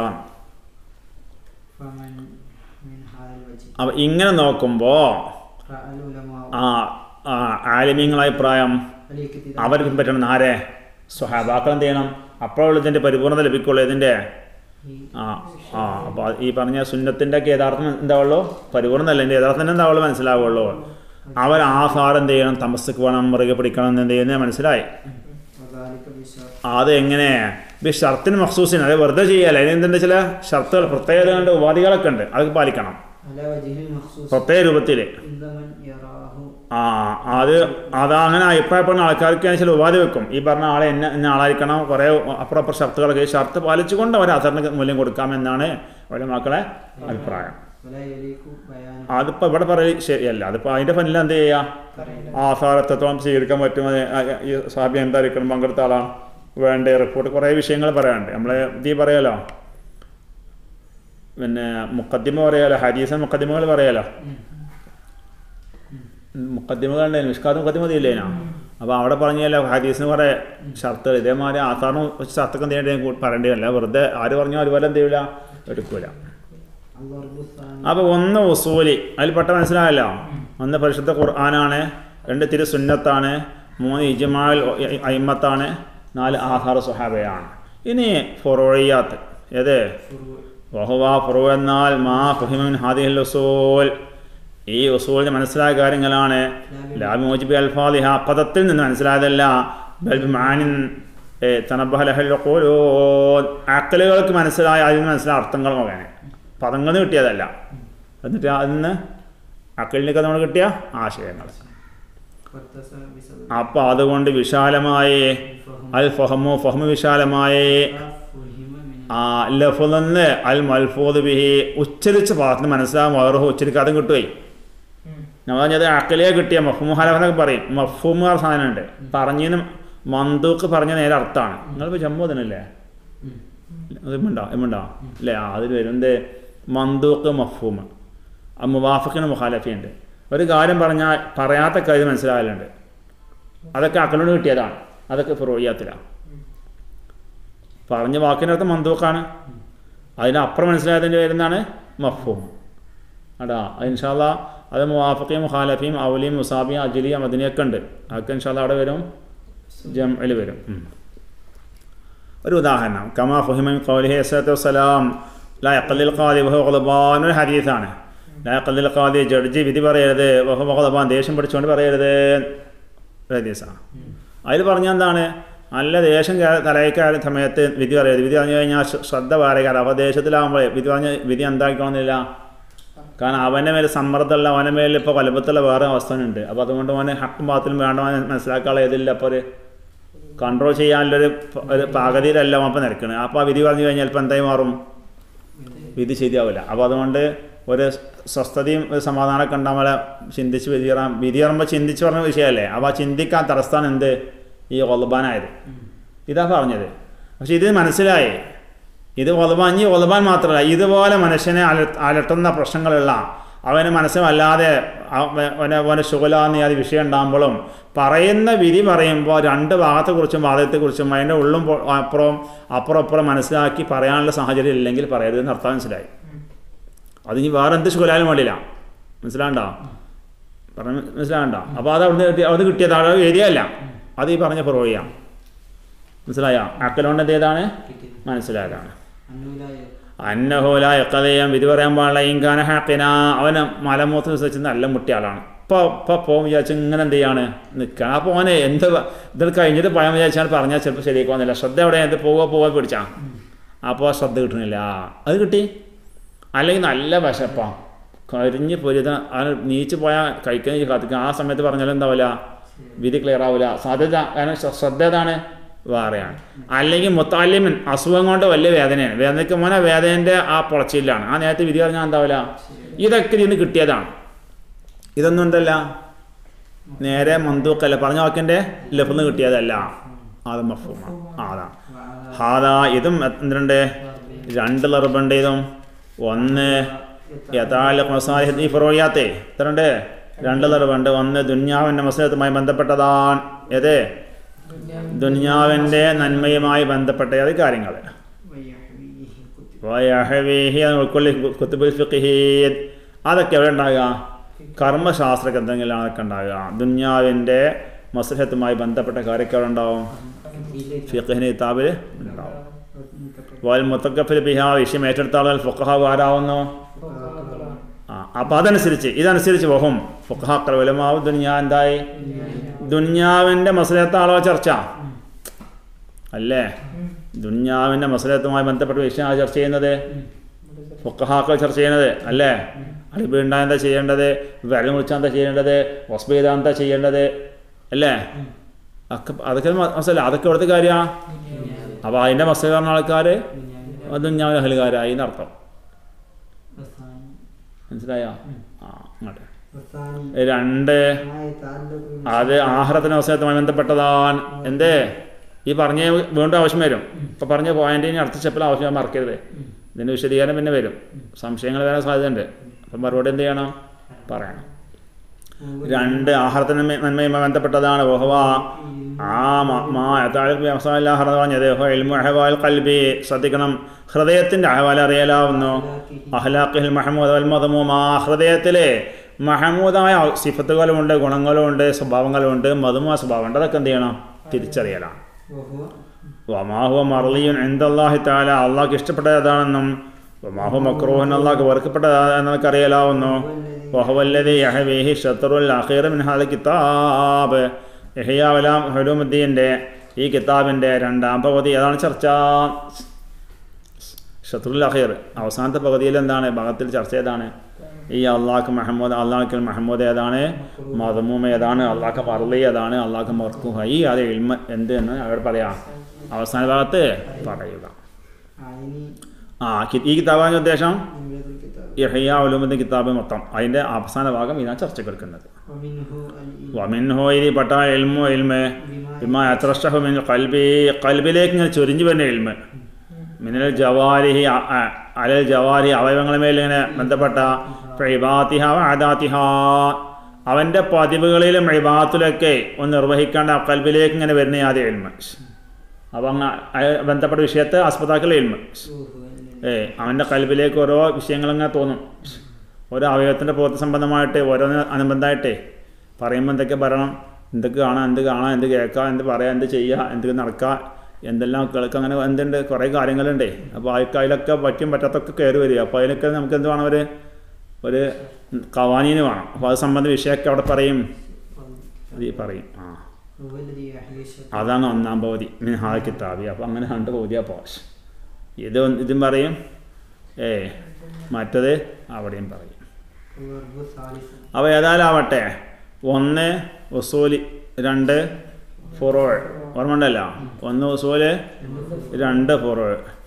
അപ്പം ഇങ്ങനെ നോക്കുമ്പോൾ ആ ആലിമീങ്ങളെ അഭിപ്രായം അവർ പിൻപറ്റണം. ആരെ? സ്വഹാബാക്കൾ എന്ത് ചെയ്യണം? അപ്പോഴുള്ള ഇതിൻ്റെ പരിപൂർണത ലഭിക്കുള്ളൂ. ഇതിൻ്റെ ആ ആ അപ്പോൾ ഈ പറഞ്ഞ സുന്നത്തിൻ്റെ ഒക്കെ യഥാർത്ഥം എന്താവുള്ളൂ? പരിപൂർണ്ണമല്ല, എൻ്റെ യഥാർത്ഥം എന്താവുള്ളൂ മനസ്സിലാവുള്ളൂ. അവർ ആഹാരം എന്ത് ചെയ്യണം? തമസ്സക്ക് വേണം, മുറുകെ പിടിക്കണം എന്ന് എന്ത് ചെയ്യുന്നത് മനസ്സിലായി. അത് എങ്ങനെ? ഈ ഷർത്തിന് മഖ്സൂസിന്, അത് വെറുതെ ചെയ്യല്ല. അതിന് എന്തുണ്ട്? ചില ഷർത്തുകൾ, പ്രത്യേകതകളുടെ ഉപാധികളൊക്കെ ഉണ്ട്, അതൊക്കെ പാലിക്കണം പ്രത്യേക രൂപത്തിൽ. ആ അത് അത് അങ്ങനെ അഭിപ്രായപ്പെടുന്ന ആൾക്കാർക്ക് ചില ഉപാധി വെക്കും. ഈ പറഞ്ഞ ആളെ എന്നെ എന്ന ആളായിരിക്കണം, കുറേ അപ്പുറം അപ്പുറം ഷർത്തുകളൊക്കെ ഈ ഷർത്ത് പാലിച്ചുകൊണ്ട് അവർ അസറിന് മൂല്യം കൊടുക്കാമെന്നാണ് അവരുടെ മക്കളെ അഭിപ്രായം. അതിപ്പോൾ ഇവിടെ പറയും ശരിയല്ല. അതിപ്പോൾ അതിൻ്റെ ഫലിൽ എന്ത് ചെയ്യുക? ആസാരത്വം സ്വീകരിക്കാൻ പറ്റും. ഈ സാബി എന്തായിരിക്കണം, പങ്കെടുത്ത ആളാണ് വേണ്ട, റിപ്പോർട്ട് കുറേ വിഷയങ്ങൾ പറയാനുണ്ട്. നമ്മളെ ഇത് പറയാലോ, പിന്നെ മുഖദ്ദിമ പറയാലോ, ഹദീസൻ മുഖദ്ദിമകൾ പറയാലോ, മുഖദ്ദിമകളുണ്ട്, മിഷ്കാത്ത് മുഖദ്ദിമ ഇല്ലേനാ. അപ്പോൾ അവിടെ പറഞ്ഞല്ലോ ഹദീസിന് കുറേ ഷർത്തുകൾ, ഇതേമാതിരി ആസാറിനും ഷർത്തൊക്കെ എന്ത് ചെയ്യേണ്ടി പറയേണ്ടതല്ല. വെറുതെ ആര് പറഞ്ഞോ അതുപോലെ എന്ത് ചെയ്യില്ല, എടുക്കൂല. അപ്പോൾ ഒന്ന് ഉസൂലി, അതിൽ പെട്ട മനസ്സിലായല്ലോ. ഒന്ന് പരിശുദ്ധ ഖുർആനാണ്, രണ്ട് തിരു സുന്നത്താണ്, മൂന്ന് ഇജ്മാഉൽ അയിമ്മത്താണ്, നാല് ആഹാർ സ്വഹാബയാണ്. ഇനി ഫുറൂഇയാത്ത്, ഏത്? വഹുവ ഫുറൂ എന്നാൽ മാ ഫുഹിമ മിൻ ഹാദിഹിൽ ഉസൂൽ, ഈ ഉസൂലിന് മനസ്സിലായ കാര്യങ്ങളാണ്. ലാ ബിമുജിബി അൽഫാദിഹ, പദത്തിൽ നിന്ന് മനസ്സിലായതല്ല. ബൽ ബിമാനിൻ തനബ്ബഹ ലഹൽ ഖുലൂബ്, അഖലുകൾക്ക് മനസ്സിലായ അതിന് മനസ്സിലായ അർത്ഥങ്ങൾ മുഖേന, പദങ്ങൾ കിട്ടിയതല്ല. എന്നിട്ട് അതിന് അഖലിനൊക്കെ നമ്മൾ കിട്ടിയ ആശയങ്ങൾ. അപ്പോൾ അതുകൊണ്ട് വിശാലമായി അൽ ഫഹമു, ഫഹമു വിശാലമായി, ആ ലഫ്ള് അൽ മൽഫൂദ് ബിഹി, ഉച്ചരിച്ച ഭാഗത്തിന് മനസ്സിലാകും, വേറെ ഉച്ചരിക്കാതെ കിട്ടുകയും. നമ്മൾ പറഞ്ഞത് അഖലിയെ കിട്ടിയ മഫ്ഹൂം മുഖാലഫെന്നൊക്കെ പറയും. മഫ്ഹൂം സാധനമുണ്ട്, പറഞ്ഞതിന് മന്ദൂക്ക് പറഞ്ഞ നേരെ അർത്ഥമാണ്. നിങ്ങളിപ്പോൾ ജമ്മു തന്നെയല്ലേ, എമ്മുണ്ടോ എമ്മുണ്ടോ അല്ലേ? അതിൽ വരുന്നത് മന്ദൂക്ക് മഫ്ഹൂം, മുവാഫിഖിന് മുഖാലഫിയുണ്ട്. ഒരു കാര്യം പറഞ്ഞാൽ പറയാത്ത കാര്യം മനസ്സിലാകലുണ്ട്, അതൊക്കെ അഖലിനോട് കിട്ടിയതാണ്, അതൊക്കെ ഫുറൂഇയാത്തിലാണ്. പറഞ്ഞ വാക്കിനകത്ത് മന്ദൂക്കാണ്, അതിനപ്പുറം മനസ്സിലായതിൻ്റെ വരുന്നതാണ് മഫ്ഹൂം. അടാ ഇൻഷാ അല്ലാഹ് അത് മുവാഫിഖിയും മുഖാലഫിയും ഔലിയും മുസാബിയും അജ്ലിയും മദനിയൊക്കെ ഉണ്ട്. അതൊക്കെ ഇൻഷാ അല്ലാഹ് അവിടെ വരും, ജംഇൽ വരും. ഒരു ഉദാഹരണം, കമാ ഫുഹിമ മിൻ ഖൗലിഹി സ്വല്ലല്ലാഹു അലൈഹി വസല്ലം ലാ യഖ്ലിൽ ഖാദി വഹു ഖളബാൻ, ഒരു ഹദീസാണ്. ലാ യഖ്ലിൽ ഖാദി, ജഡ്ജി വിധി പറയരുത്, വഹു ഖളബാൻ, ദേഷ്യം പിടിച്ചുകൊണ്ട് പറയരുത്, ഒരു ഹദീസാണ്. അതിൽ പറഞ്ഞാൽ എന്താണ്? നല്ല ദേഷ്യം തലയ്ക്കായ സമയത്ത് വിധി പറയരുത്. വിധി പറഞ്ഞു കഴിഞ്ഞാൽ ശ്രദ്ധ വേറെക്കാരം. അപ്പോൾ ദേശത്തിലാകുമ്പോൾ വിധി പറഞ്ഞ വിധി എന്താക്കണമെന്നില്ല, കാരണം അവൻ്റെ മേലെ സമ്മർദ്ദമുള്ള, അവൻ്റെ മേലിൽ ഇപ്പോൾ കൊലപത്തുള്ള വേറെ അവസ്ഥയുണ്ട്. അപ്പോൾ അതുകൊണ്ട് അവന് ഹക്കും പാത്തിലും വേണ്ടവൻ മനസ്സിലാക്കാനുള്ള ഏതില്ല, അപ്പോൾ ഒരു കൺട്രോൾ ചെയ്യാനുള്ളൊരു ഒരു പാകതയിലല്ല അപ്പം നിരക്കുന്നത്. അപ്പോൾ ആ വിധി പറഞ്ഞു കഴിഞ്ഞാൽ ഇപ്പോൾ എന്തായി മാറും? വിധി ശരിയാവില്ല. അപ്പോൾ അതുകൊണ്ട് ഒരു സ്വസ്ഥതയും ഒരു സമാധാനമൊക്കെ ഉണ്ടാകുമ്പോൾ ചിന്തിച്ച് വിധി പറയാം. വിധി പറയുമ്പോൾ ചിന്തിച്ച് പറഞ്ഞ വിഷയമല്ലേ. അപ്പോൾ ആ ചിന്തിക്കാൻ തടസ്സമാണ് എന്ത്? ഈ ഒലബാനായത്. ഇതാ പറഞ്ഞത്. പക്ഷെ ഇത് മനസ്സിലായി, ഇത് ഒലബാൻ, ഇനി ഒലബാൻ മാത്രമല്ല, ഇതുപോലെ മനുഷ്യനെ അല അലട്ടുന്ന പ്രശ്നങ്ങളുള്ള, അവന് മനസ്സിലല്ലാതെ അവനെ അവന് ശുഗലാന്ന് അത് വിഷയം ഉണ്ടാകുമ്പോഴും പറയുന്ന വിധി പറയുമ്പോൾ രണ്ട് ഭാഗത്തെക്കുറിച്ചും വാദത്തെക്കുറിച്ചും അതിൻ്റെ ഉള്ളും അപ്പുറം അപ്പുറം അപ്പുറം മനസ്സിലാക്കി പറയാനുള്ള സാഹചര്യം ഇല്ലെങ്കിൽ പറയരുതെന്ന് അർത്ഥം മനസ്സിലായി. അതിനി വേറെ എന്ത് ശുഗലാലും വേണ്ടില്ല. മനസ്സിലാകണ്ടോ? പറഞ്ഞ മനസ്സിലാകണ്ടോ? അപ്പോൾ അത് അവിടുന്ന് കിട്ടിയ അത് കിട്ടിയത് അവിടെ ഏരിയല്ല, അത് ഈ പറഞ്ഞ ഫുറൂഇയാണ്. മനസ്സിലായ? അക്കലുകൊണ്ട് എന്ത് ചെയ്താണ് മനസ്സിലായതാണ്. അന്നഹോല എക്കതയം വിധി പറയാൻ പാടില്ല. ഇൻകാന ഹാക്കിന, അവന് മലമൂത്ത് വിശ്വസിച്ച് നല്ല മുട്ടിയാളാണ്. ഇപ്പോൾ ഇപ്പോൾ പോകാൻ വിചാരിച്ച് ഇങ്ങനെ എന്ത് ചെയ്യാണ് നിൽക്കുക. അപ്പോൾ അവന് എന്ത് ഇത് കഴിഞ്ഞിട്ട് പോയാൻ വിചാരിച്ചാൽ പറഞ്ഞാൽ ചിലപ്പോൾ ശരിയാക്കുന്നില്ല. ശ്രദ്ധ എവിടെ എന്ത് പോവുക പോവാൻ പിടിച്ചാ, അപ്പോൾ ശ്രദ്ധ കിട്ടണില്ല. അത് കിട്ടി. അല്ലെങ്കിൽ നല്ല വിശപ്പാണ്, കരിഞ്ഞ് പൊരുത, അവന് നീച്ച് പോയാൽ കഴിക്കുന്ന കാത്തിക്കുക. ആ സമയത്ത് പറഞ്ഞാലും എന്താവില്ല, വിധി ക്ലിയർ ആവില്ല. സാധ്യത കാരണം ശ്രദ്ധ ഏതാണ് വേറെയാണ്. അല്ലെങ്കിൽ മുത്താലിമിൻ, അസുഖം കൊണ്ട് വലിയ വേദനയാണ്, വേദനയ്ക്ക് മോനെ വേദനൻ്റെ ആ പൊളച്ചിലാണ്, ആ നേരത്തെ വിധി പറഞ്ഞാൽ എന്താവില്ല. ഇതൊക്കെ ഇതിന് കിട്ടിയതാണ്. ഇതൊന്നും എന്തല്ല, നേരെ മന്ദൂക്കല്ല, പറഞ്ഞ വാക്കിൻ്റെ ലഫ്ള് കിട്ടിയതല്ല, അത് മഫ്ഹൂമാണ്. അതാണ് ഹാദാ. ഇതും എന്തുണ്ട്? രണ്ട് ലർബുണ്ട്. ഇതും ഒന്ന് യഥാലി ഫുറൂഇയാത്തെ എത്രണ്ട്? രണ്ട് ലർബുണ്ട്. ഒന്ന് ദുന്യാവിൻ്റെ മസ്ലഹത്തുമായി ബന്ധപ്പെട്ടതാണ്. ഏത്? ദുന്യാവിൻ്റെ നന്മയുമായി ബന്ധപ്പെട്ട അത് കാര്യങ്ങൾ. ഉൾക്കൊള്ളി കുത്തുബുൽ ഫിഖ്ഹി, അതൊക്കെ എവിടെ ഉണ്ടാകുക? കർമ്മശാസ്ത്ര ഗ്രന്ഥങ്ങളിലാണ് അതൊക്കെ ഉണ്ടാകുക. ദുന്യാവിൻ്റെ മസ്ലഹത്തുമായി ബന്ധപ്പെട്ട കാര്യമൊക്കെ അവിടെ ഉണ്ടാവും, ഫിഖ്ഹിൻ്റെ കിതാബിൽ ഉണ്ടാവും. വൽ മുത്തഖഫിൽ ബിഹാ വിഷയം ഏറ്റെടുത്ത ആളുകൾ ഫുഖഹാവ് ആരാവുന്നു? ആ അപ്പം അതനുസരിച്ച് ഇതനുസരിച്ച് വഹും ഫുഖഹാക്കൾ ഉലമാവ് ദുന്യാ എന്തായി? ദുന്യാവിൻ്റെ മസ്ലഹത്താണോ ചർച്ച അല്ലേ? ദുന്യാവിൻ്റെ മസ്ലഹത്തുമായി ബന്ധപ്പെട്ട വിഷയമാണ് ചർച്ച ചെയ്യുന്നത്, ഫുഖഹാക്കൾ ചർച്ച ചെയ്യുന്നത് അല്ലേ? അടിപ്പ് ഉണ്ടായ എന്താ ചെയ്യേണ്ടത്, വിരൽ മുറിച്ചാൽ എന്താ ചെയ്യേണ്ടത്, വസ്ബ് ചെയ്താൽ എന്താ ചെയ്യേണ്ടത് അല്ലേ? ഒക്കെ അതൊക്കെ മസല, അതൊക്കെ ഇവിടുത്തെ കാര്യമാണ്. അപ്പോൾ അതിൻ്റെ മസല പറഞ്ഞ ആൾക്കാർ ദുന്യാവിൻ്റെ അഹലുകാരായി എന്നർത്ഥം. മനസ്സിലായോ? ആ അങ്ങോട്ട് രണ്ട് അത് ആഹാരത്തിൻ്റെ അവസരത്തുമായി ബന്ധപ്പെട്ടതാണ്. എന്തേ ഈ പറഞ്ഞ വീണ്ടും ആവശ്യം വരും. ഇപ്പം പറഞ്ഞ പോയിന്റിന് അടുത്ത സ്റ്റെപ്പിൽ ആവശ്യം മറക്കരുത്. ഇതിൻ്റെ വിശദീകരണം പിന്നെ വരും, സംശയങ്ങൾ വരാൻ സാധ്യതയുണ്ട്. അപ്പം മറുപടി എന്ത് ചെയ്യണം? പറയണം. രണ്ട് ആഹാരത്തിന് നന്മയുമായി ബന്ധപ്പെട്ടതാണ്. വഹവ ആ പറഞ്ഞത് കൽബി, ശ്രദ്ധിക്കണം, ഹൃദയത്തിൻ്റെ അഹ്വാൽ അറിയലാവുന്നു. അഹ്ലാഖിൽ മഹമൂദ് വൽ മദ്മൂം, ആ ഹൃദയത്തിലെ മഹമൂദായ സിഫത്തുകളുമുണ്ട്, ഗുണങ്ങളുമുണ്ട്, സ്വഭാവങ്ങളുമുണ്ട്, മദ്മൂമായ സ്വഭാവമുണ്ട്. അതൊക്കെ എന്ത് ചെയ്യണം? തിരിച്ചറിയലാണ്. വമാഹുവ മർലിയുൻ ഇൻദല്ലാഹി തആല, അള്ളാഹ്ക്ക് ഇഷ്ടപ്പെട്ടതാണെന്നും വമാഹു മക്റൂഹുൻ, അള്ളാഹ്ക്ക് വെറുക്കപ്പെട്ടതാണെന്നൊക്കെ അറിയലാവുന്നു. വഹുവല്ലദീ യഹ്വീഹി ശത്റുൽ അഖീർ മിൻ ഹാദൽ കിതാബ്, ഇഹ്യാ ഉലൂമുദ്ദീൻ്റെ ഈ കിതാബിൻ്റെ രണ്ടാം പകുതി അതാണ് ചർച്ച. ശത്രുൽ അഖീർ അവസാനത്തെ പകുതിയിൽ എന്താണ്? ഭാഗത്തിൽ ചർച്ച ഏതാണ്? ഈ അള്ളാഹ്ക്ക് മഹമ്മൂദ്, അള്ളാഹ്ക്ക് മഹമ്മൂദ് ഏതാണ്, മദ്മൂം ഏതാണ്, അള്ളാഹ്ക്ക് മർലി ഏതാണ്, അള്ളാഹ്ക്ക് മർകൂഹ് ഈ അത് ഇൽമ എന്ത് എന്ന് അവർ പറയാം അവസാന ഭാഗത്ത് പറയുക. ആ ഈ കിതാബിൻ്റെ ഉദ്ദേശം ഇഹ്യാ ഉലൂമുദ്ദീൻ കിതാബ് മൊത്തം അതിൻ്റെ അവസാന ഭാഗം ഇതാണ് ചർച്ചയ്ക്ക് എടുക്കുന്നത്. വമിൻഹു ഇതിൽപ്പെട്ട ഇൽമു ഇൽമ് ബിമാ യതറശഹു മിൻ ഖൽബി, ഖൽബിലേക്ക് ഇങ്ങനെ ചൊരിഞ്ഞു വരുന്ന ഇൽമ്, മിനൽ ജവാരിഹി അലൽ ജവാരി അവയവങ്ങളുമേൽ ഇങ്ങനെ ബന്ധപ്പെട്ട ഇബാത്തിഹ വഅദാത്തിഹ, അവൻ്റെ പതിവുകളിലും ഇബാത്തിലൊക്കെ ഒന്ന് നിർവഹിക്കേണ്ട ഖൽബിലേക്ക് ഇങ്ങനെ വരുന്ന ആദ്യ ഇൽമ്. അപ്പം അങ്ങനെ ബന്ധപ്പെട്ട വിഷയത്തെ ആസ്പദാക്കളുടെ ഇൽമ്. ഏ അവൻ്റെ ഖൽബിലേക്ക് ഓരോ വിഷയങ്ങളിങ്ങനെ തോന്നും. ഓരോ അവയവത്തിൻ്റെ പ്രവൃത്തി സംബന്ധമായിട്ട് ഓരോന്ന് അനുബന്ധമായിട്ടേ പറയുമ്പോൾ എന്തൊക്കെ പറയണം, എന്തൊക്കെ കാണാം, എന്ത് കാണാം, എന്ത് കേൾക്കാം, എന്ത് പറയാം, എന്ത് ചെയ്യുക, എന്ത് നടക്കുക, എന്തെല്ലാം കേൾക്കുക, അങ്ങനെ എന്തുണ്ട് കുറേ കാര്യങ്ങളുണ്ടേ. അപ്പോൾ അതിൽ അതിലൊക്കെ പറ്റും പറ്റാത്തൊക്കെ കയറി വരിക. അപ്പോൾ അതിലൊക്കെ നമുക്ക് എന്ത് വേണം? ഒരു ഒരു ഖവാനീന് വേണം. അപ്പോൾ അത് സംബന്ധ വിഷയമൊക്കെ അവിടെ പറയും പറയും ആ അതാണ് ഒന്നാം പകുതി മിൻ ഹാദൽ കിതാബി. അപ്പോൾ അങ്ങനെ രണ്ട് പകുതിയാണ് പോഷ്. ഇത് ഇതും പറയും, ഏ മറ്റത് അവിടെയും പറയും. അപ്പോൾ ഏതായാലാവട്ടെ, ഒന്ന് ഉസൂലി, രണ്ട് ഫുറൂഅ്, ഓർമ്മ ഉണ്ടല്ലോ, ഒന്ന് ഉസൂല്, രണ്ട് ഫുറൂഅ്.